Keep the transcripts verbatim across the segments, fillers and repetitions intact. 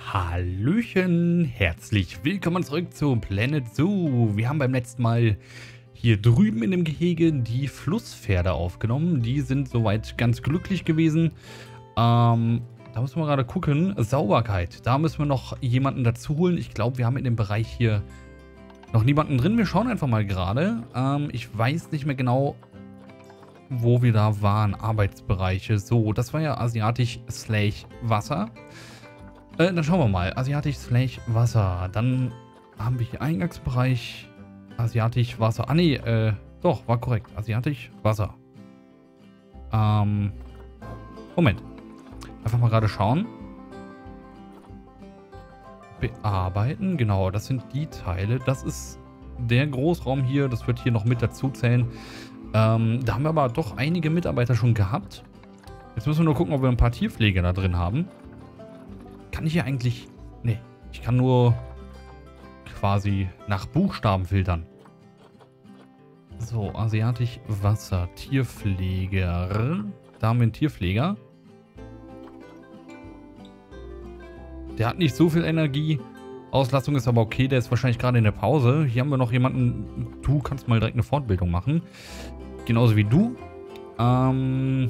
Hallöchen, herzlich willkommen zurück zu Planet Zoo. Wir haben beim letzten Mal hier drüben in dem Gehege die Flusspferde aufgenommen. Die sind soweit ganz glücklich gewesen. Ähm, da müssen wir gerade gucken. Sauberkeit, da müssen wir noch jemanden dazu holen. Ich glaube, wir haben in dem Bereich hier noch niemanden drin. Wir schauen einfach mal gerade. Ähm, ich weiß nicht mehr genau, wo wir da waren. Arbeitsbereiche. So, das war ja asiatisch slash Wasser. Äh, dann schauen wir mal. Asiatisch slash Wasser. Dann haben wir hier Eingangsbereich. Asiatisch Wasser. Ah, nee, äh, doch, war korrekt. Asiatisch Wasser. Ähm, Moment. Einfach mal gerade schauen. Bearbeiten. Genau, das sind die Teile. Das ist der Großraum hier. Das wird hier noch mit dazu zählen. Ähm, da haben wir aber doch einige Mitarbeiter schon gehabt. Jetzt müssen wir nur gucken, ob wir ein paar Tierpfleger da drin haben. Kann ich hier eigentlich... Nee, ich kann nur quasi nach Buchstaben filtern. So, asiatisch Wasser, Tierpfleger. Da haben wir einen Tierpfleger. Der hat nicht so viel Energie. Auslastung ist aber okay, der ist wahrscheinlich gerade in der Pause. Hier haben wir noch jemanden, du kannst mal direkt eine Fortbildung machen. Genauso wie du. Ähm...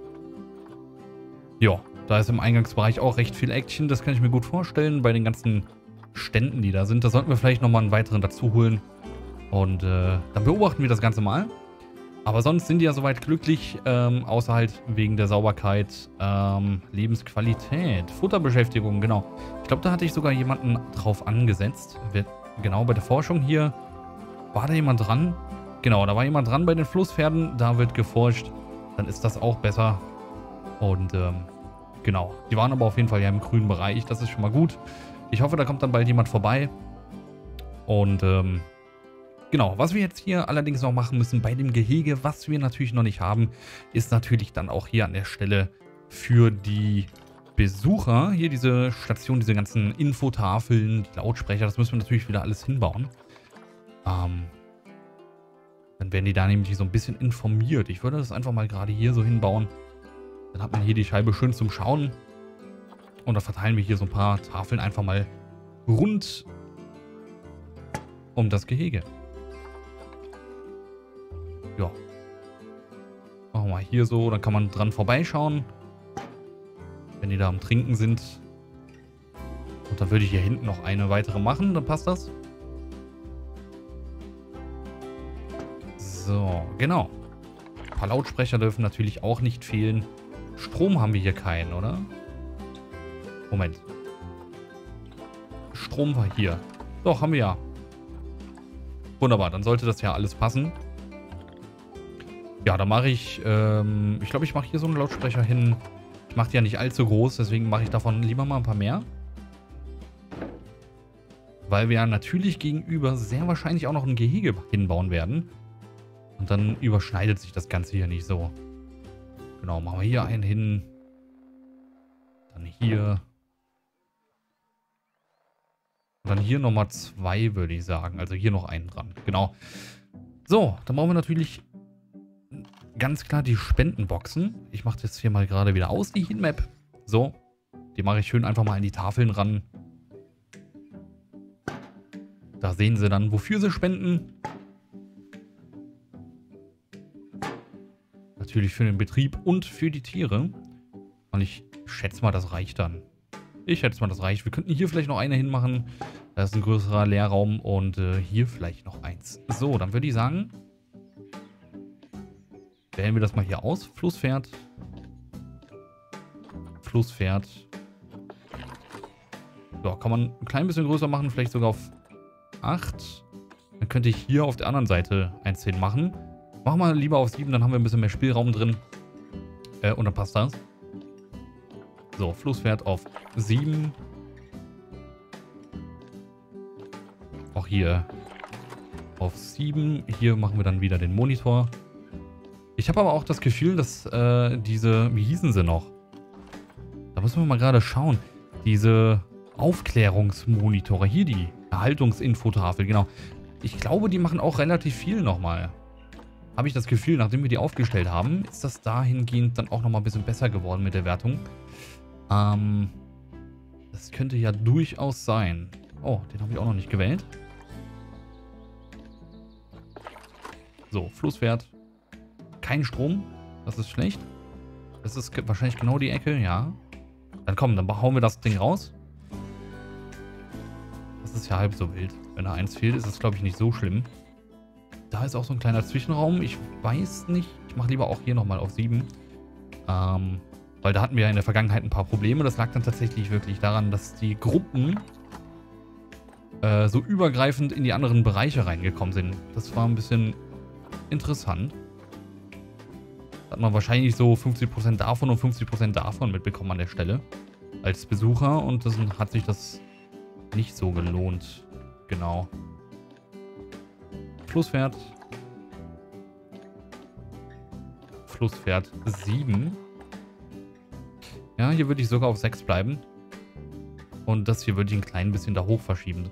Ja. Da ist im Eingangsbereich auch recht viel Action. Das kann ich mir gut vorstellen. Bei den ganzen Ständen, die da sind. Da sollten wir vielleicht nochmal einen weiteren dazu holen. Und äh, dann beobachten wir das Ganze mal. Aber sonst sind die ja soweit glücklich. Ähm, außer halt wegen der Sauberkeit. Ähm, Lebensqualität. Futterbeschäftigung, genau. Ich glaube, da hatte ich sogar jemanden drauf angesetzt. Genau, bei der Forschung hier. War da jemand dran? Genau, da war jemand dran bei den Flusspferden. Da wird geforscht. Dann ist das auch besser. Und ähm, genau, die waren aber auf jeden Fall ja im grünen Bereich, das ist schon mal gut. Ich hoffe, da kommt dann bald jemand vorbei. Und ähm, genau, was wir jetzt hier allerdings noch machen müssen bei dem Gehege, was wir natürlich noch nicht haben, ist natürlich dann auch hier an der Stelle für die Besucher, hier diese Station, diese ganzen Infotafeln, die Lautsprecher, das müssen wir natürlich wieder alles hinbauen. Ähm, dann werden die da nämlich so ein bisschen informiert. Ich würde das einfach mal gerade hier so hinbauen. Dann hat man hier die Scheibe schön zum Schauen. Und dann verteilen wir hier so ein paar Tafeln einfach mal rund um das Gehege. Ja. Machen wir mal hier so, dann kann man dran vorbeischauen. Wenn die da am Trinken sind. Und dann würde ich hier hinten noch eine weitere machen, dann passt das. So, genau. Ein paar Lautsprecher dürfen natürlich auch nicht fehlen. Strom haben wir hier keinen, oder? Moment. Strom war hier. Doch, haben wir ja. Wunderbar, dann sollte das ja alles passen. Ja, dann mache ich, ähm, ich glaube, ich mache hier so einen Lautsprecher hin. Ich mache die ja nicht allzu groß, deswegen mache ich davon lieber mal ein paar mehr. Weil wir ja natürlich gegenüber sehr wahrscheinlich auch noch ein Gehege hinbauen werden. Und dann überschneidet sich das Ganze hier nicht so. Genau, machen wir hier einen hin. Dann hier. Und dann hier nochmal zwei, würde ich sagen. Also hier noch einen dran. Genau. So, dann brauchen wir natürlich ganz klar die Spendenboxen. Ich mache das hier mal gerade wieder aus, die Heatmap. So, die mache ich schön einfach mal an die Tafeln ran. Da sehen sie dann, wofür sie spenden. Natürlich für den Betrieb und für die Tiere. Und ich schätze mal, das reicht dann. Ich schätze mal, das reicht. Wir könnten hier vielleicht noch eine hinmachen. Da ist ein größerer Leerraum. Und äh, hier vielleicht noch eins. So, dann würde ich sagen, wählen wir das mal hier aus. Flusspferd. Flusspferd. So, kann man ein klein bisschen größer machen. Vielleicht sogar auf acht. Dann könnte ich hier auf der anderen Seite eins hinmachen. Machen wir lieber auf sieben, dann haben wir ein bisschen mehr Spielraum drin. Äh, und dann passt das. So, Flusspferd auf sieben. Auch hier auf sieben. Hier machen wir dann wieder den Monitor. Ich habe aber auch das Gefühl, dass äh, diese, wie hießen sie noch? Da müssen wir mal gerade schauen. Diese Aufklärungsmonitore, hier die Erhaltungsinfotafel, genau. Ich glaube, die machen auch relativ viel nochmal. Habe ich das Gefühl, nachdem wir die aufgestellt haben, ist das dahingehend dann auch nochmal ein bisschen besser geworden mit der Wertung. Ähm, Das könnte ja durchaus sein. Oh, den habe ich auch noch nicht gewählt. So, Flusspferd. Kein Strom. Das ist schlecht. Das ist wahrscheinlich genau die Ecke, ja. Dann komm, dann hauen wir das Ding raus. Das ist ja halb so wild. Wenn da eins fehlt, ist das, glaube ich, nicht so schlimm. Da ist auch so ein kleiner Zwischenraum. Ich weiß nicht. Ich mache lieber auch hier nochmal auf sieben. Ähm, weil da hatten wir ja in der Vergangenheit ein paar Probleme. Das lag dann tatsächlich wirklich daran, dass die Gruppen äh, so übergreifend in die anderen Bereiche reingekommen sind. Das war ein bisschen interessant. Da hat man wahrscheinlich so fünfzig Prozent davon und fünfzig Prozent davon mitbekommen an der Stelle. Als Besucher. Und dann hat sich das nicht so gelohnt. Genau. Flusspferd. Flusspferd sieben. Ja, hier würde ich sogar auf sechs bleiben. Und das hier würde ich ein klein bisschen da hoch verschieben.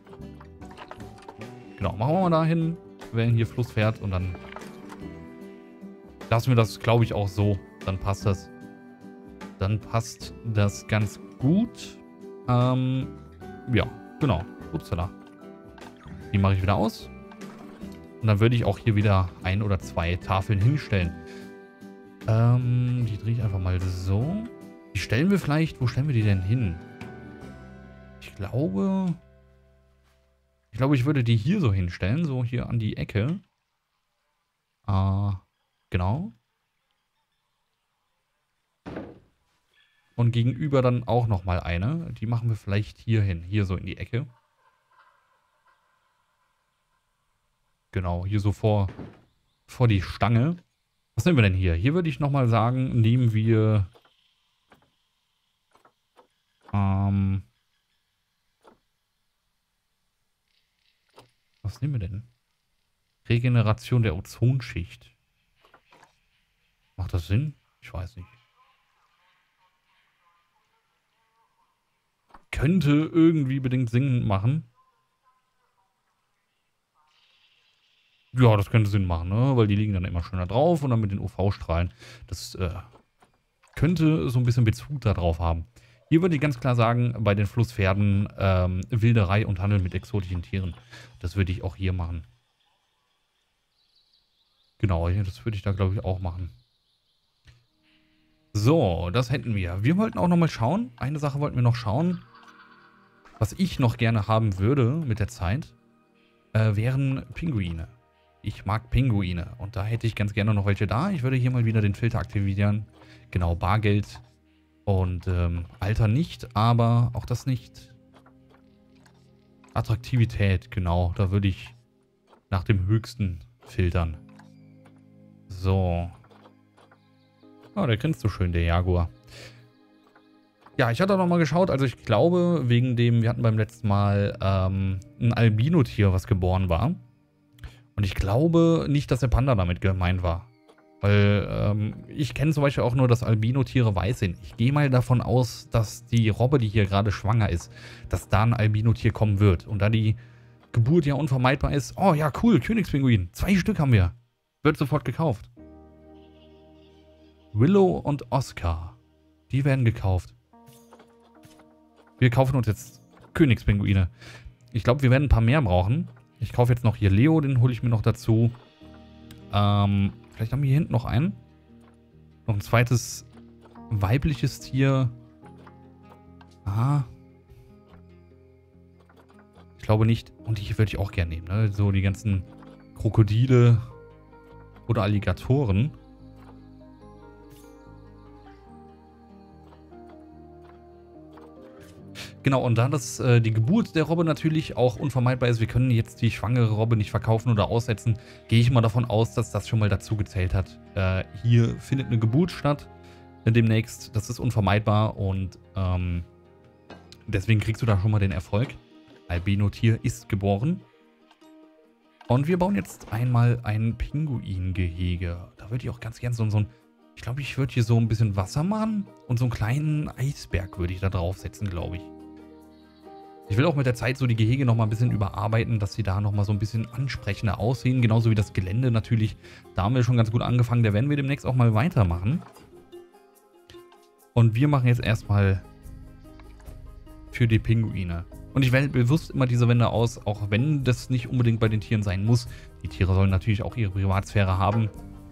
Genau, machen wir mal dahin. Wählen hier Flusspferd und dann lassen wir das, glaube ich, auch so. Dann passt das. Dann passt das ganz gut. Ähm, ja, genau. Upsala. Die mache ich wieder aus. Und dann würde ich auch hier wieder ein oder zwei Tafeln hinstellen. Ähm, die drehe ich einfach mal so. Die stellen wir vielleicht... Wo stellen wir die denn hin? Ich glaube... Ich glaube, ich würde die hier so hinstellen. So hier an die Ecke. Äh, genau. Und gegenüber dann auch nochmal eine. Die machen wir vielleicht hier hin. Hier so in die Ecke. Genau, hier so vor, vor die Stange. Was nehmen wir denn hier? Hier würde ich nochmal sagen, nehmen wir... Ähm... Was nehmen wir denn? Regeneration der Ozonschicht. Macht das Sinn? Ich weiß nicht. Könnte irgendwie bedingt Sinn machen. Ja, das könnte Sinn machen, ne? Weil die liegen dann immer schöner drauf und dann mit den U V-Strahlen. Das äh, könnte so ein bisschen Bezug darauf haben. Hier würde ich ganz klar sagen, bei den Flusspferden ähm, Wilderei und Handel mit exotischen Tieren. Das würde ich auch hier machen. Genau, das würde ich da, glaube ich, auch machen. So, das hätten wir. Wir wollten auch nochmal schauen. Eine Sache wollten wir noch schauen. Was ich noch gerne haben würde mit der Zeit, äh, wären Pinguine. Ich mag Pinguine und da hätte ich ganz gerne noch welche da. Ich würde hier mal wieder den Filter aktivieren. Genau, Bargeld und ähm, Alter nicht, aber auch das nicht. Attraktivität, genau, da würde ich nach dem höchsten filtern. So. Oh, der grinst so schön, der Jaguar. Ja, ich hatte auch noch mal geschaut, also ich glaube, wegen dem, wir hatten beim letzten Mal ähm, ein Albino-Tier, was geboren war. Und ich glaube nicht, dass der Panda damit gemeint war. Weil ähm, ich kenne zum Beispiel auch nur, dass Albino-Tiere weiß sind. Ich gehe mal davon aus, dass die Robbe, die hier gerade schwanger ist, dass da ein Albino-Tier kommen wird. Und da die Geburt ja unvermeidbar ist. Oh ja, cool, Königspinguin. Zwei Stück haben wir. Wird sofort gekauft. Willow und Oscar. Die werden gekauft. Wir kaufen uns jetzt Königspinguine. Ich glaube, wir werden ein paar mehr brauchen. Ich kaufe jetzt noch hier Leo, den hole ich mir noch dazu. Ähm, vielleicht haben wir hier hinten noch einen. Noch ein zweites weibliches Tier. Aha. Ich glaube nicht. Und die würde ich auch gerne nehmen, ne? So die ganzen Krokodile oder Alligatoren. Genau, und da das äh, die Geburt der Robbe natürlich auch unvermeidbar ist, wir können jetzt die schwangere Robbe nicht verkaufen oder aussetzen, gehe ich mal davon aus, dass das schon mal dazu gezählt hat. Äh, hier findet eine Geburt statt äh, demnächst, das ist unvermeidbar und ähm, deswegen kriegst du da schon mal den Erfolg. Albino-Tier ist geboren. Und wir bauen jetzt einmal ein Pinguingehege. Da würde ich auch ganz gerne so, so ein, ich glaube, ich würde hier so ein bisschen Wasser machen und so einen kleinen Eisberg würde ich da draufsetzen, glaube ich. Ich will auch mit der Zeit so die Gehege nochmal ein bisschen überarbeiten, dass sie da nochmal so ein bisschen ansprechender aussehen. Genauso wie das Gelände natürlich. Da haben wir schon ganz gut angefangen. Da werden wir demnächst auch mal weitermachen. Und wir machen jetzt erstmal für die Pinguine. Und ich wähle bewusst immer diese Wände aus, auch wenn das nicht unbedingt bei den Tieren sein muss. Die Tiere sollen natürlich auch ihre Privatsphäre haben.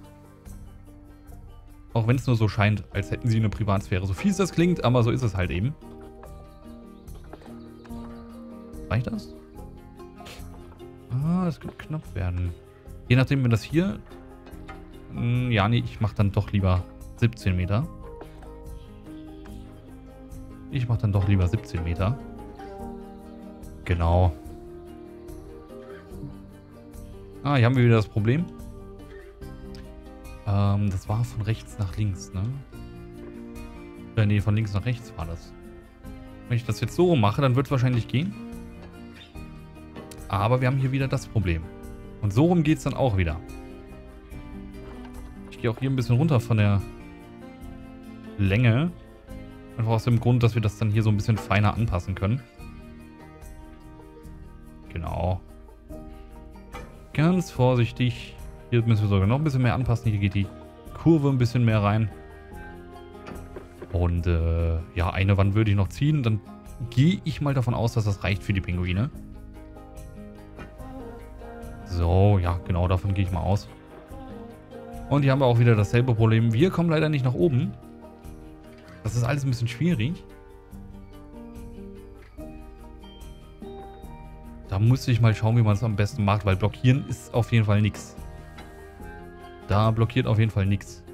Auch wenn es nur so scheint, als hätten sie eine Privatsphäre. So fies das klingt, aber so ist es halt eben. Reicht das? Ah, das könnte knapp werden. Je nachdem, wenn das hier... Mh, ja, nee, ich mache dann doch lieber siebzehn Meter. Ich mache dann doch lieber siebzehn Meter. Genau. Ah, hier haben wir wieder das Problem. Ähm, das war von rechts nach links, ne? Äh, nee, von links nach rechts war das. Wenn ich das jetzt so rum mache, dann wird es wahrscheinlich gehen. Aber wir haben hier wieder das Problem. Und so rum geht es dann auch wieder. Ich gehe auch hier ein bisschen runter von der Länge. Einfach aus dem Grund, dass wir das dann hier so ein bisschen feiner anpassen können. Genau. Ganz vorsichtig. Hier müssen wir sogar noch ein bisschen mehr anpassen. Hier geht die Kurve ein bisschen mehr rein. Und äh, ja, eine Wand würde ich noch ziehen. Dann gehe ich mal davon aus, dass das reicht für die Pinguine. So, ja, genau, davon gehe ich mal aus. Und hier haben wir auch wieder dasselbe Problem. Wir kommen leider nicht nach oben. Das ist alles ein bisschen schwierig. Da muss ich mal schauen, wie man es am besten macht, weil blockieren ist auf jeden Fall nichts. Da blockiert auf jeden Fall nichts.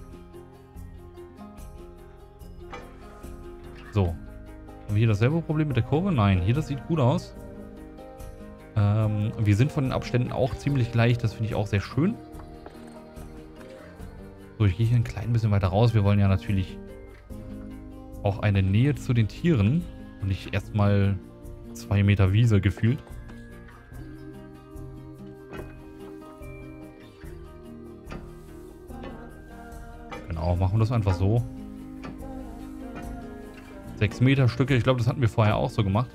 So. Haben wir hier dasselbe Problem mit der Kurve? Nein, hier das sieht gut aus. Ähm, wir sind von den Abständen auch ziemlich gleich. Das finde ich auch sehr schön. So, ich gehe hier ein klein bisschen weiter raus. Wir wollen ja natürlich auch eine Nähe zu den Tieren. Und nicht erstmal zwei Meter Wiese gefühlt. Genau, machen wir das einfach so. Sechs Meter Stücke. Ich glaube, das hatten wir vorher auch so gemacht.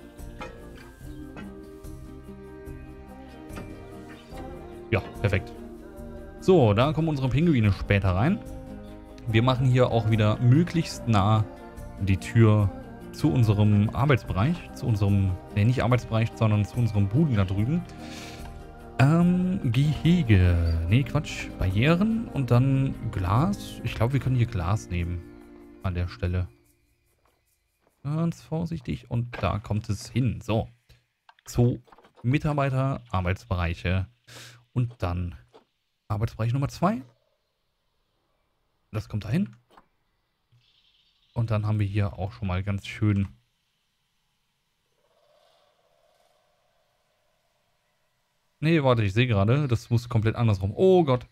Ja, perfekt. So, da kommen unsere Pinguine später rein. Wir machen hier auch wieder möglichst nah die Tür zu unserem Arbeitsbereich. Zu unserem, ne, nicht Arbeitsbereich, sondern zu unserem Boden da drüben. Ähm, Gehege. Ne, Quatsch. Barrieren und dann Glas. Ich glaube, wir können hier Glas nehmen. An der Stelle. Ganz vorsichtig. Und da kommt es hin. So. Zu Mitarbeiter, Arbeitsbereiche. Und dann Arbeitsbereich Nummer zwei. Das kommt dahin. Und dann haben wir hier auch schon mal ganz schön Nee, warte, ich sehe gerade. Das muss komplett andersrum. Oh Gott.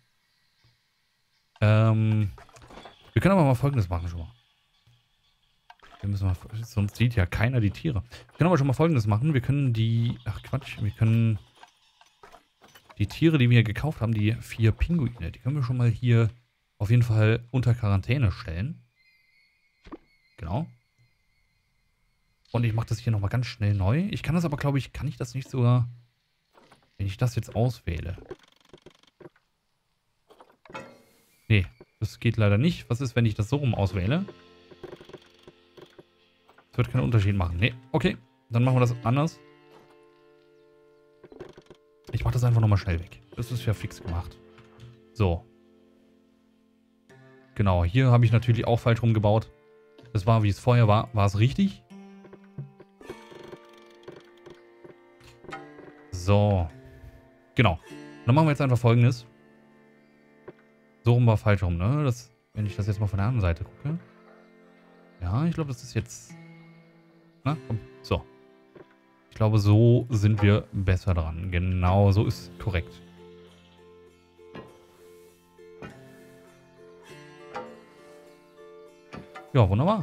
Ähm, wir können aber mal Folgendes machen schon mal. Wir müssen mal, sonst sieht ja keiner die Tiere. Wir können aber schon mal Folgendes machen. Wir können die, ach Quatsch, wir können die Tiere, die wir gekauft haben, die vier Pinguine, die können wir schon mal hier auf jeden Fall unter Quarantäne stellen. Genau. Und ich mache das hier nochmal ganz schnell neu. Ich kann das aber, glaube ich, kann ich das nicht sogar, wenn ich das jetzt auswähle. Nee, das geht leider nicht. Was ist, wenn ich das so rum auswähle? Das wird keinen Unterschied machen. Nee, okay. Dann machen wir das anders. Ich mache das einfach nochmal schnell weg. Das ist ja fix gemacht. So. Genau, hier habe ich natürlich auch falsch rumgebaut. Das war, wie es vorher war. War es richtig? So. Genau. Dann machen wir jetzt einfach Folgendes. So rum war falsch rum, ne? Das, wenn ich das jetzt mal von der anderen Seite gucke. Ja, ich glaube, das ist jetzt... Na, komm. So. Ich glaube, so sind wir besser dran. Genau, so ist korrekt. Ja, wunderbar.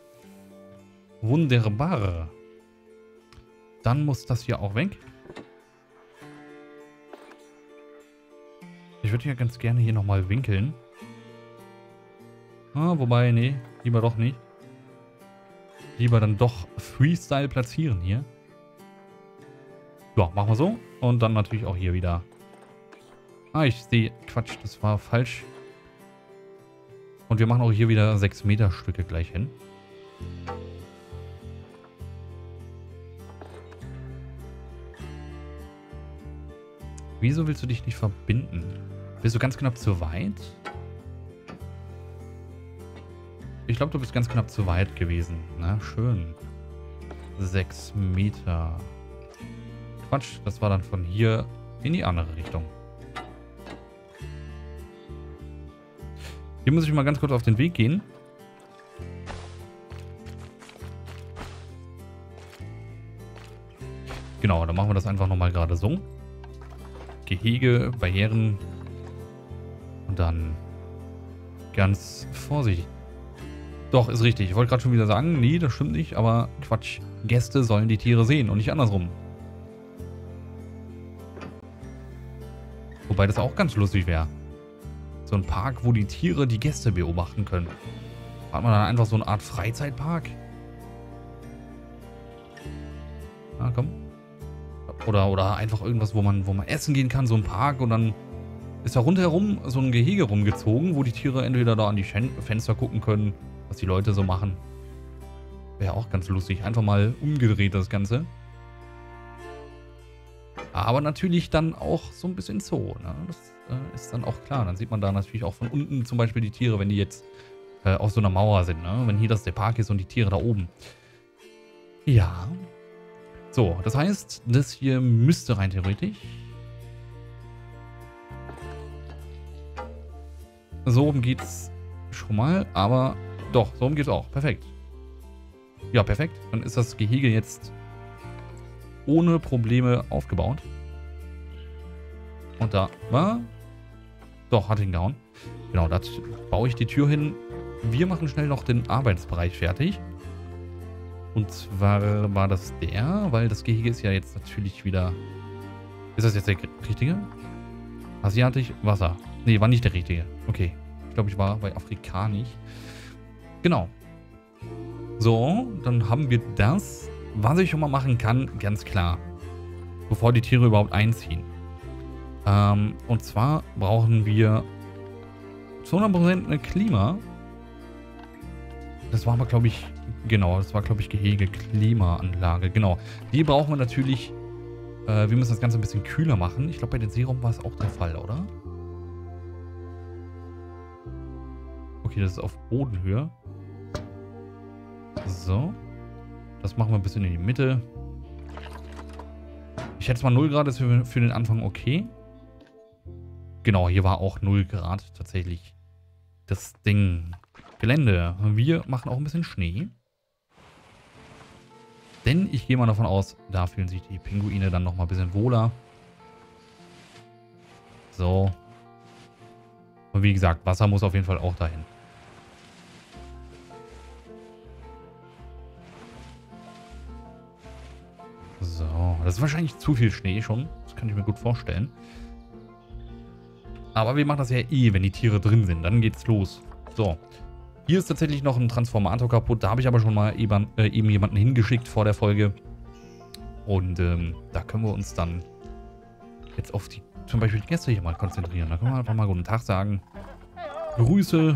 Wunderbar. Dann muss das hier auch weg. Ich würde ja ganz gerne hier nochmal winkeln. Ah, wobei, nee, lieber doch nicht. Lieber dann doch Freestyle platzieren hier. Ja, machen wir so. Und dann natürlich auch hier wieder. Ah, ich sehe, Quatsch, das war falsch. Und wir machen auch hier wieder sechs Meter Stücke gleich hin. Wieso willst du dich nicht verbinden? Bist du ganz knapp zu weit? Ich glaube, du bist ganz knapp zu weit gewesen. Na, schön. Sechs Meter. Quatsch, das war dann von hier in die andere Richtung. Hier muss ich mal ganz kurz auf den Weg gehen. Genau, dann machen wir das einfach nochmal gerade so. Gehege, Barrieren. Und dann ganz vorsichtig. Doch, ist richtig. Ich wollte gerade schon wieder sagen, nee, das stimmt nicht, aber Quatsch. Gäste sollen die Tiere sehen und nicht andersrum. Wobei das auch ganz lustig wäre. So ein Park, wo die Tiere die Gäste beobachten können. Hat man dann einfach so eine Art Freizeitpark? Na, komm. Oder, oder einfach irgendwas, wo man, wo man essen gehen kann, so ein Park und dann ist da rundherum so ein Gehege rumgezogen, wo die Tiere entweder da an die Fenster gucken können, was die Leute so machen. Wäre auch ganz lustig. Einfach mal umgedreht das Ganze. Aber natürlich dann auch so ein bisschen Zoo. Ne? Das äh, ist dann auch klar. Dann sieht man da natürlich auch von unten zum Beispiel die Tiere, wenn die jetzt äh, auf so einer Mauer sind. Ne? Wenn hier das der Park ist und die Tiere da oben. Ja. So, das heißt, das hier müsste rein theoretisch. So rum geht's schon mal, aber doch, so rum geht's auch. Perfekt. Ja, perfekt. Dann ist das Gehege jetzt ohne Probleme aufgebaut. Und da war... Doch, hat ihn gehauen. Genau, da baue ich die Tür hin. Wir machen schnell noch den Arbeitsbereich fertig. Und zwar war das der, weil das Gehege ist ja jetzt natürlich wieder... Ist das jetzt der richtige? Asiatisch, Wasser. Nee, war nicht der richtige. Okay. Ich glaube, ich war bei Afrikanisch. Genau. So, dann haben wir das. Was ich schon mal machen kann, ganz klar. Bevor die Tiere überhaupt einziehen. Ähm, und zwar brauchen wir zu hundert Prozent eine Klima. Das war aber, glaube ich, genau, das war, glaube ich, Gehege, Klimaanlage. Genau. Die brauchen wir natürlich. Äh, wir müssen das Ganze ein bisschen kühler machen. Ich glaube, bei den Seeraum war es auch der Fall, oder? Okay, das ist auf Bodenhöhe. So. Das machen wir ein bisschen in die Mitte. Ich schätze mal null Grad ist für, für den Anfang okay. Genau, hier war auch null Grad tatsächlich. Das Ding. Gelände. Wir machen auch ein bisschen Schnee. Denn ich gehe mal davon aus, da fühlen sich die Pinguine dann nochmal ein bisschen wohler. So. Und wie gesagt, Wasser muss auf jeden Fall auch dahin. So, das ist wahrscheinlich zu viel Schnee schon. Das kann ich mir gut vorstellen. Aber wir machen das ja eh, wenn die Tiere drin sind. Dann geht's los. So. Hier ist tatsächlich noch ein Transformator kaputt. Da habe ich aber schon mal eben, äh, eben jemanden hingeschickt vor der Folge. Und ähm, da können wir uns dann jetzt auf die, zum Beispiel die Gäste hier mal konzentrieren. Da können wir einfach mal guten Tag sagen. Grüße.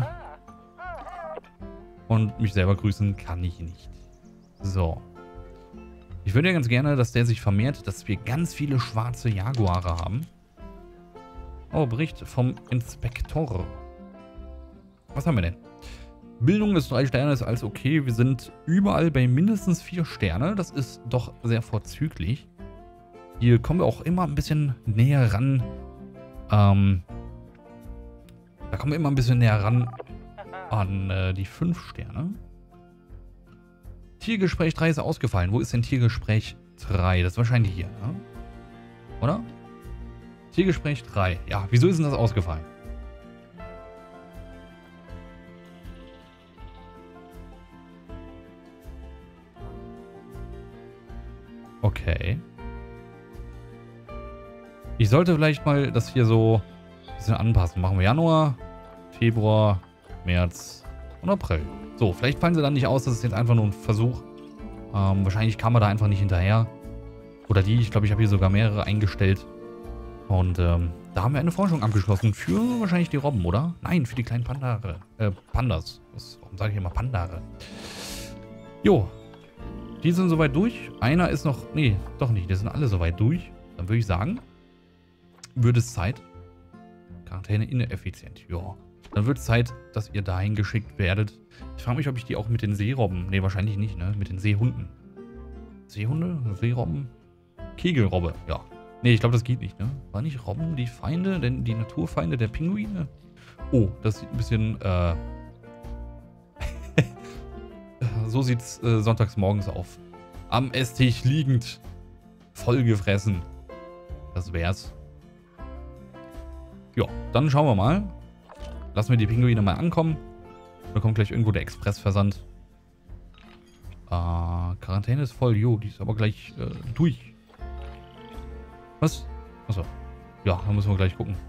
Und mich selber grüßen kann ich nicht. So. Ich würde ja ganz gerne, dass der sich vermehrt, dass wir ganz viele schwarze Jaguare haben. Oh, Bericht vom Inspektor. Was haben wir denn? Bildung des drei Sterne ist alles okay. Wir sind überall bei mindestens vier Sterne. Das ist doch sehr vorzüglich. Hier kommen wir auch immer ein bisschen näher ran. Ähm, da kommen wir immer ein bisschen näher ran an äh, die fünf Sterne. Tiergespräch drei ist ausgefallen. Wo ist denn Tiergespräch drei? Das ist wahrscheinlich hier, ne? Oder? Tiergespräch drei. Ja, wieso ist denn das ausgefallen? Okay. Ich sollte vielleicht mal das hier so ein bisschen anpassen. Machen wir Januar, Februar, März und April. So, vielleicht fallen sie dann nicht aus. Das ist jetzt einfach nur ein Versuch. Ähm, wahrscheinlich kam er da einfach nicht hinterher. Oder die. Ich glaube, ich habe hier sogar mehrere eingestellt. Und ähm, da haben wir eine Forschung abgeschlossen. Für wahrscheinlich die Robben, oder? Nein, für die kleinen Pandare. Äh, Pandas. Was, warum sage ich immer Pandare? Jo. Die sind soweit durch. Einer ist noch... Nee, doch nicht. Die sind alle soweit durch. Dann würde ich sagen, wird es Zeit. Quarantäne ineffizient. Ja. Dann wird es Zeit, dass ihr dahin geschickt werdet. Ich frage mich, ob ich die auch mit den Seerobben... Ne, wahrscheinlich nicht, ne? Mit den Seehunden. Seehunde? Seerobben? Kegelrobbe, ja. Ne, ich glaube, das geht nicht, ne? War nicht Robben die Feinde, denn die Naturfeinde der Pinguine? Oh, das sieht ein bisschen, äh... so sieht's äh, sonntags morgens auf. Am Esstisch liegend. Vollgefressen. Das wär's. Ja, dann schauen wir mal. Lassen wir die Pinguine mal ankommen. Da kommt gleich irgendwo der Expressversand. Äh, Quarantäne ist voll. Jo, die ist aber gleich äh, durch. Was? Achso. Ja, dann müssen wir gleich gucken.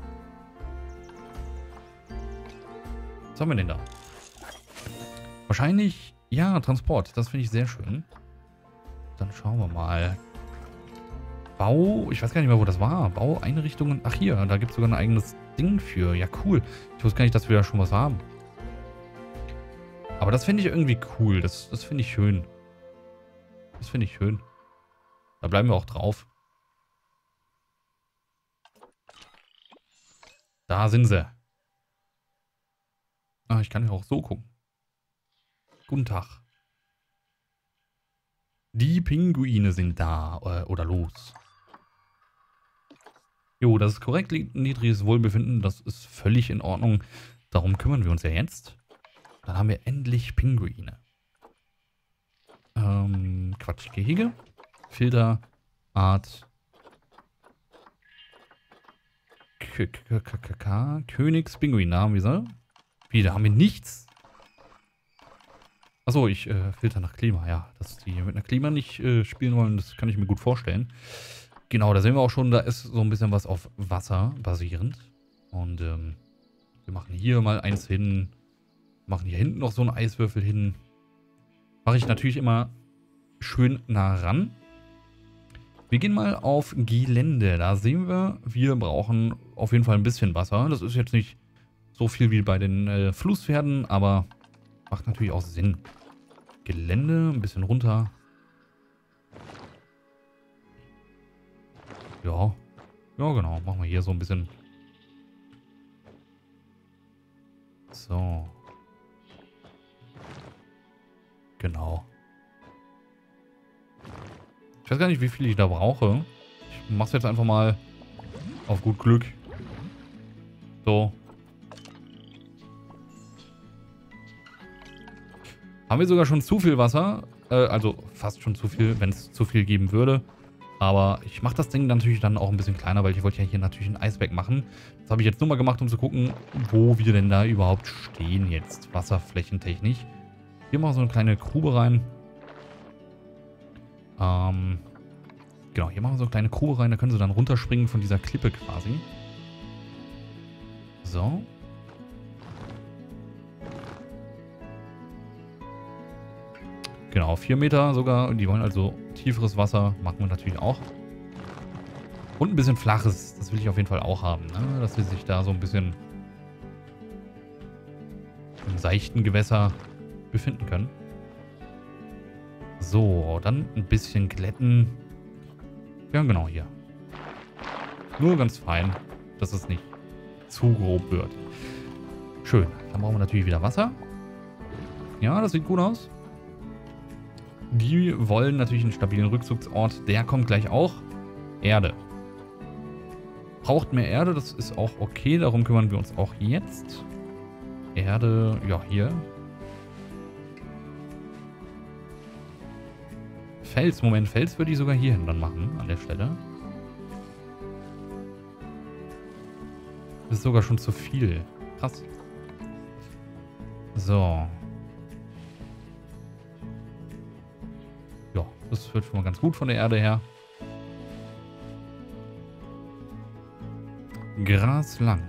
Was haben wir denn da? Wahrscheinlich, ja, Transport. Das finde ich sehr schön. Dann schauen wir mal. Bau, ich weiß gar nicht mehr, wo das war. Baueinrichtungen. Ach hier, da gibt es sogar ein eigenes Ding für. Ja, cool. Ich wusste gar nicht, dass wir da schon was haben. Aber das finde ich irgendwie cool. Das, das finde ich schön. Das finde ich schön. Da bleiben wir auch drauf. Da sind sie. Ah, ich kann ja auch so gucken. Guten Tag. Die Pinguine sind da. Äh, oder los. Jo, das ist korrekt. Niedriges Wohlbefinden. Das ist völlig in Ordnung. Darum kümmern wir uns ja jetzt. Dann haben wir endlich Pinguine. Ähm, Quatsch. Gehege. Filter. Art. Königspinguin. Da haben wir sie. Wie, da haben wir nichts? Achso, ich äh, filter nach Klima. Ja, dass die mit einer Klima nicht äh, spielen wollen, das kann ich mir gut vorstellen. Genau, da sehen wir auch schon, da ist so ein bisschen was auf Wasser basierend. Und ähm, wir machen hier mal eins hin. Machen hier hinten noch so einen Eiswürfel hin. Mache ich natürlich immer schön nah ran. Wir gehen mal auf Gelände. Da sehen wir, wir brauchen auf jeden Fall ein bisschen Wasser. Das ist jetzt nicht so viel wie bei den äh, Flusspferden, aber macht natürlich auch Sinn. Gelände, ein bisschen runter. Ja, ja genau, machen wir hier so ein bisschen. So. Genau. Ich weiß gar nicht, wie viel ich da brauche. Ich mach's jetzt einfach mal auf gut Glück. So. Haben wir sogar schon zu viel Wasser. Äh, also fast schon zu viel, wenn es zu viel geben würde. Aber ich mache das Ding natürlich dann auch ein bisschen kleiner, weil ich wollte ja hier natürlich ein Eisberg machen. Das habe ich jetzt nur mal gemacht, um zu gucken, wo wir denn da überhaupt stehen jetzt, wasserflächentechnisch. Hier machen wir so eine kleine Grube rein. Ähm, genau, hier machen wir so eine kleine Grube rein. Da können sie dann runterspringen von dieser Klippe quasi. So. Genau, vier Meter sogar. Die wollen also tieferes Wasser. Machen wir natürlich auch. Und ein bisschen flaches. Das will ich auf jeden Fall auch haben. Ne? Dass sie sich da so ein bisschen im seichten Gewässer befinden können. So, dann ein bisschen glätten. Ja, genau hier. Nur ganz fein, dass es nicht zu grob wird. Schön. Dann brauchen wir natürlich wieder Wasser. Ja, das sieht gut aus. Die wollen natürlich einen stabilen Rückzugsort. Der kommt gleich auch. Erde. Braucht mehr Erde, das ist auch okay. Darum kümmern wir uns auch jetzt. Erde, ja, hier. Fels, Moment, Fels würde ich sogar hier hin dann machen, an der Stelle. Das ist sogar schon zu viel. Krass. So. Ja, das wird schon mal ganz gut von der Erde her. Gras lang.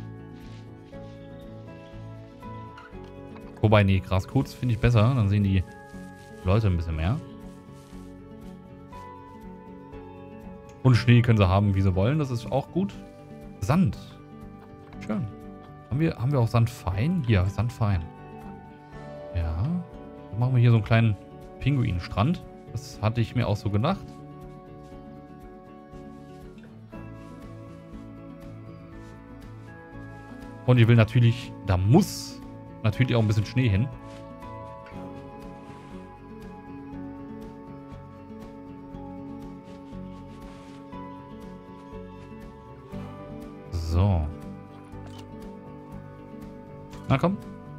Wobei, nee, Gras kurz finde ich besser. Dann sehen die Leute ein bisschen mehr. Und Schnee können sie haben, wie sie wollen. Das ist auch gut. Sand. Schön. Haben wir, haben wir auch Sand fein? Hier, Sand fein. Ja. Dann machen wir hier so einen kleinen Pinguinstrand. Das hatte ich mir auch so gedacht. Und ich will natürlich, da muss natürlich auch ein bisschen Schnee hin. So. Na komm.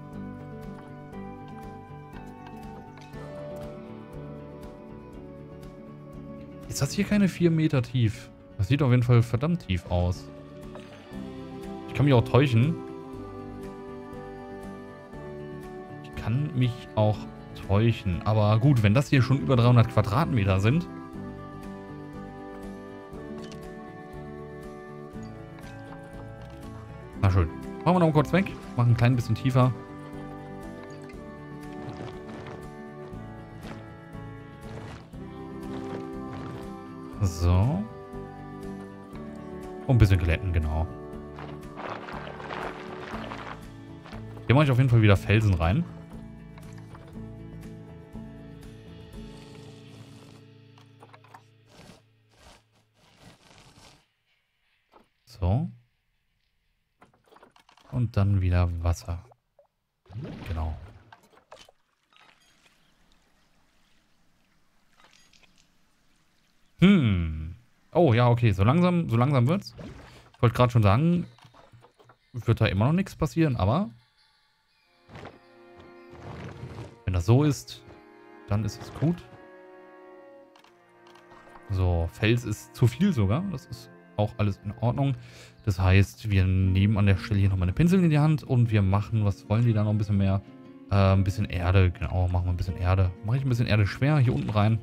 Ist das hier keine vier Meter tief? Das sieht auf jeden Fall verdammt tief aus. Ich kann mich auch täuschen. Ich kann mich auch täuschen. Aber gut, wenn das hier schon über dreihundert Quadratmeter sind. Na schön. Machen wir noch mal kurz weg. Machen ein klein bisschen tiefer. So. Und ein bisschen glätten, genau. Hier mache ich auf jeden Fall wieder Felsen rein. So. Und dann wieder Wasser. Genau. Hm. Oh, ja, okay. So langsam, so langsam wird's. Ich wollte gerade schon sagen, wird da immer noch nichts passieren, aber wenn das so ist, dann ist es gut. So, Fels ist zu viel sogar. Das ist auch alles in Ordnung. Das heißt, wir nehmen an der Stelle hier nochmal eine Pinsel in die Hand und wir machen, was wollen die da noch ein bisschen mehr? Äh, ein bisschen Erde, genau, machen wir ein bisschen Erde. Mache ich ein bisschen Erde schwer hier unten rein.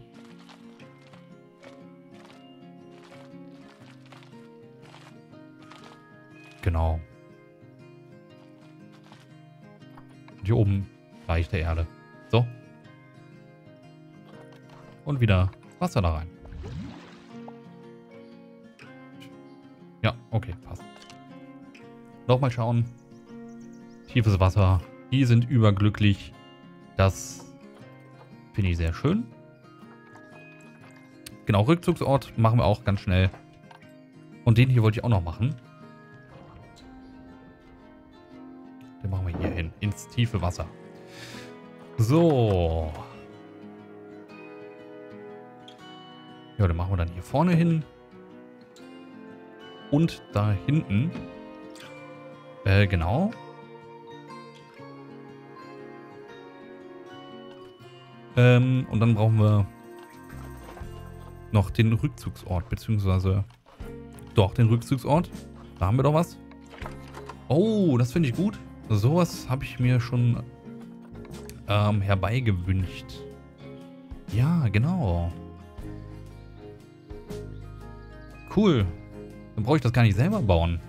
Genau. Und hier oben leichte Erde. So. Und wieder Wasser da rein. Ja, okay, passt. Nochmal schauen. Tiefes Wasser. Die sind überglücklich. Das finde ich sehr schön. Genau, Rückzugsort machen wir auch ganz schnell. Und den hier wollte ich auch noch machen. Den machen wir hier hin. Ins tiefe Wasser. So. Ja, den machen wir dann hier vorne hin. Und da hinten. Äh, genau. Ähm, und dann brauchen wir noch den Rückzugsort, beziehungsweise doch, den Rückzugsort. Da haben wir doch was. Oh, das finde ich gut. Sowas habe ich mir schon ähm, herbeigewünscht. Ja, genau. Cool. Dann brauche ich das gar nicht selber bauen.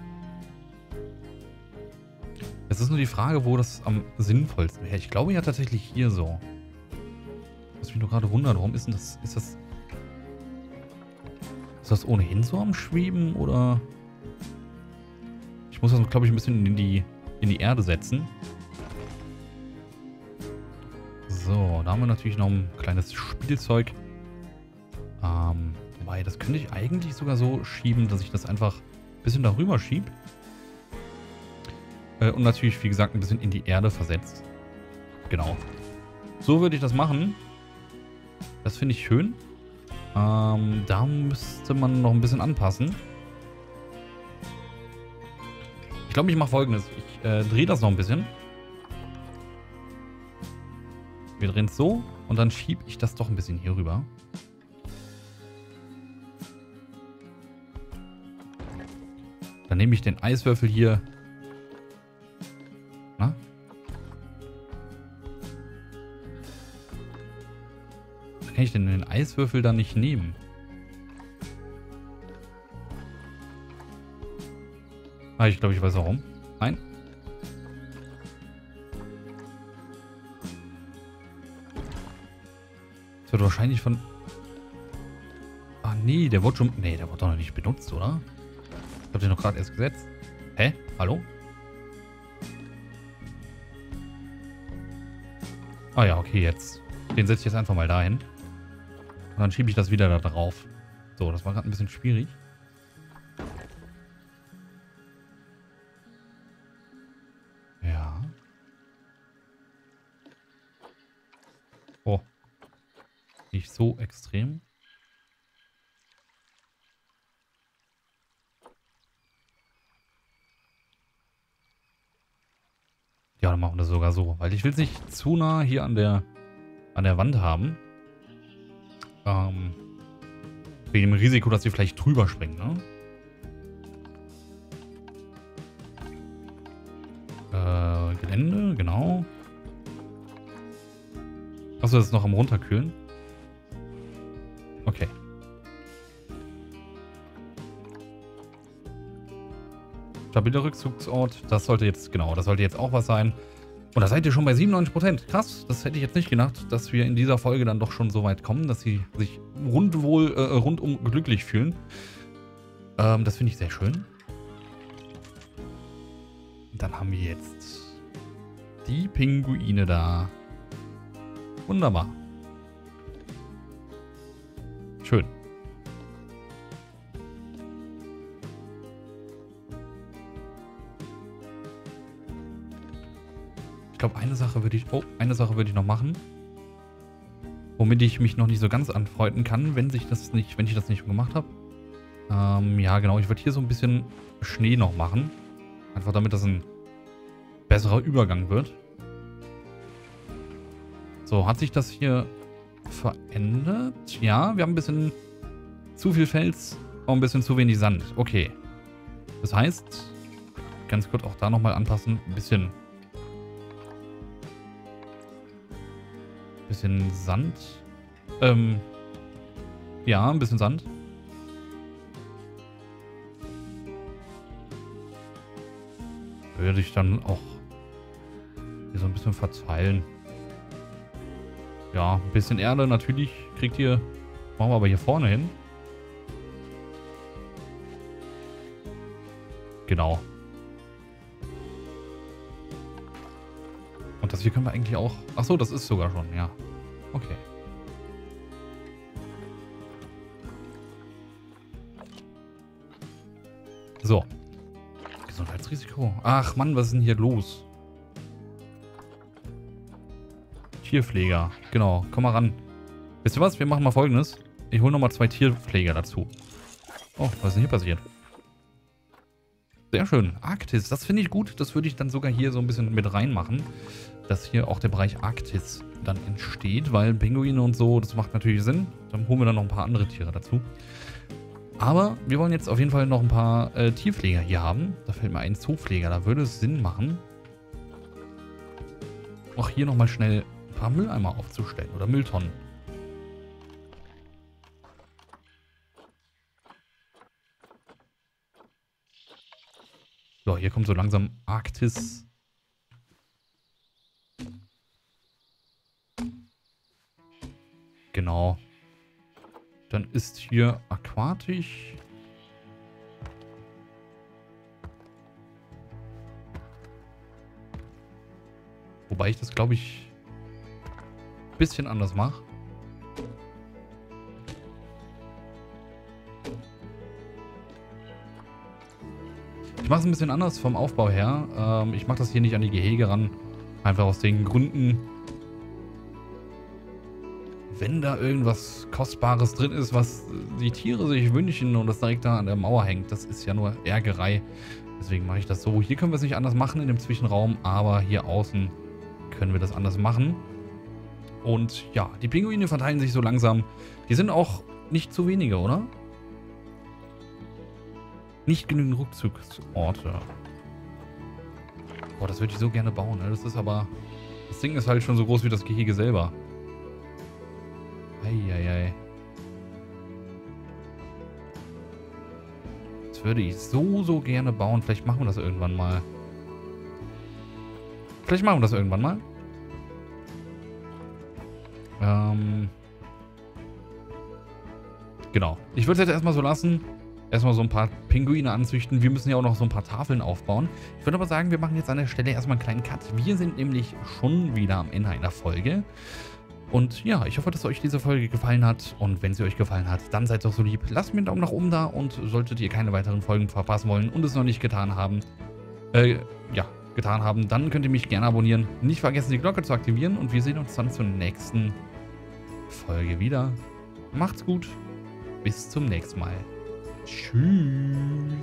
Es ist nur die Frage, wo das am sinnvollsten wäre. Ich glaube ja tatsächlich hier so. Was mich nur gerade wundert, warum ist denn das... Ist das... Ist das ohnehin so am Schweben, oder... Ich muss das, glaube ich, ein bisschen in die, in die Erde setzen. So, da haben wir natürlich noch ein kleines Spielzeug. Ähm, wobei, das könnte ich eigentlich sogar so schieben, dass ich das einfach ein bisschen darüber schiebe. Äh, und natürlich, wie gesagt, ein bisschen in die Erde versetzt. Genau. So würde ich das machen. Das finde ich schön. Ähm, da müsste man noch ein bisschen anpassen. Ich glaube, ich mache Folgendes. Ich äh, drehe das noch ein bisschen. Wir drehen es so und dann schiebe ich das doch ein bisschen hier rüber. Dann nehme ich den Eiswürfel hier. Na? Was kann ich denn den Eiswürfel dann nicht nehmen? Ah, ich glaube, ich weiß warum. Nein. Das wird wahrscheinlich von... Ah, nee, der wurde schon... Nee, der wurde doch noch nicht benutzt, oder? Ich habe den noch gerade erst gesetzt. Hä? Hallo? Ah ja, okay, jetzt. Den setze ich jetzt einfach mal dahin. Und dann schiebe ich das wieder da drauf. So, das war gerade ein bisschen schwierig. so extrem. Ja, dann machen wir das sogar so. Weil ich will es nicht zu nah hier an der, an der Wand haben. Ähm, wegen dem Risiko, dass sie vielleicht drüber springen, ne? Äh, Gelände, genau. Achso, das ist noch am Runterkühlen. Okay. Stabiler Rückzugsort. Das sollte jetzt, genau, das sollte jetzt auch was sein. Und da seid ihr schon bei siebenundneunzig Prozent. Krass, das hätte ich jetzt nicht gedacht, dass wir in dieser Folge dann doch schon so weit kommen, dass sie sich rundwohl, äh, rundum glücklich fühlen. Ähm, das finde ich sehr schön. Und dann haben wir jetzt die Pinguine da. Wunderbar. Schön. Ich glaube, eine Sache würde ich... Oh, eine Sache würde ich noch machen. Womit ich mich noch nicht so ganz anfreunden kann, wenn sich das nicht, wenn ich das nicht schon gemacht habe. Ähm, ja, genau. Ich würde hier so ein bisschen Schnee noch machen. Einfach damit das ein besserer Übergang wird. So, hat sich das hier verändert? Ja, wir haben ein bisschen zu viel Fels und ein bisschen zu wenig Sand. Okay. Das heißt, ganz kurz auch da nochmal anpassen. Ein bisschen... Bisschen Sand. Ähm, ja, ein bisschen Sand. Würde ich dann auch hier so ein bisschen verteilen. Ja, ein bisschen Erde natürlich kriegt ihr. Machen wir aber hier vorne hin. Genau. Und das hier können wir eigentlich auch... Achso, das ist sogar schon, ja. Okay. So. Gesundheitsrisiko. Ach Mann, was ist denn hier los? Tierpfleger. Genau, komm mal ran. Wisst ihr was? Wir machen mal Folgendes. Ich hole nochmal zwei Tierpfleger dazu. Oh, was ist denn hier passiert? Sehr schön. Arktis, das finde ich gut. Das würde ich dann sogar hier so ein bisschen mit reinmachen. Dass hier auch der Bereich Arktis dann entsteht. Weil Pinguine und so, das macht natürlich Sinn. Dann holen wir dann noch ein paar andere Tiere dazu. Aber wir wollen jetzt auf jeden Fall noch ein paar äh, Tierpfleger hier haben. Da fällt mir ein Zoopfleger. Da würde es Sinn machen, auch hier nochmal schnell ein paar Mülleimer aufzustellen. Oder Mülltonnen. So, hier kommt so langsam Arktis. Genau. Dann ist hier aquatisch. Wobei ich das, glaube ich, ein bisschen anders mache. Ich mache es ein bisschen anders vom Aufbau her. Ähm, ich mache das hier nicht an die Gehege ran. Einfach aus den Gründen, wenn da irgendwas Kostbares drin ist, was die Tiere sich wünschen und das direkt da an der Mauer hängt, das ist ja nur Ärgerei. Deswegen mache ich das so. Hier können wir es nicht anders machen in dem Zwischenraum, aber hier außen können wir das anders machen. Und ja, die Pinguine verteilen sich so langsam. Die sind auch nicht zu wenige, oder? Nicht genügend Rückzugsorte. Boah, das würde ich so gerne bauen. Ne? Das ist aber... Das Ding ist halt schon so groß wie das Gehege selber. Eieiei. Das würde ich so, so gerne bauen. Vielleicht machen wir das irgendwann mal. Vielleicht machen wir das irgendwann mal. Ähm... Genau. Ich würde es jetzt erstmal so lassen. Erstmal so ein paar Pinguine anzüchten. Wir müssen ja auch noch so ein paar Tafeln aufbauen. Ich würde aber sagen, wir machen jetzt an der Stelle erstmal einen kleinen Cut. Wir sind nämlich schon wieder am Ende einer Folge. Und ja, ich hoffe, dass euch diese Folge gefallen hat. Und wenn sie euch gefallen hat, dann seid doch so lieb. Lasst mir einen Daumen nach oben da. Und solltet ihr keine weiteren Folgen verpassen wollen und es noch nicht getan haben, äh, ja, getan haben, dann könnt ihr mich gerne abonnieren. Nicht vergessen, die Glocke zu aktivieren. Und wir sehen uns dann zur nächsten Folge wieder. Macht's gut. Bis zum nächsten Mal. Tschüss.